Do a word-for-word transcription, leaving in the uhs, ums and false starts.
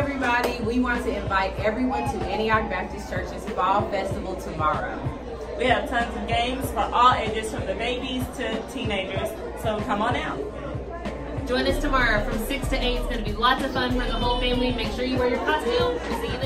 everybody. We want to invite everyone to Antioch Baptist Church's Fall Festival tomorrow. We have tons of games for all ages, from the babies to teenagers, so come on out. Join us tomorrow from six to eight. It's going to be lots of fun for the whole family. Make sure you wear your costume. We'll see you then.